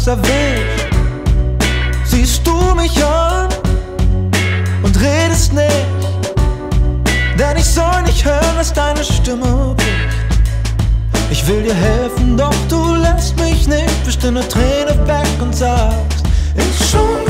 irgendwas erwischt. Siehst du mich an und redest nicht, denn ich soll nicht hören, dass deine Stimme bricht. Ich will dir helfen, doch du lässt mich nicht, wisch dir eine Träne weg und sagst, ich schon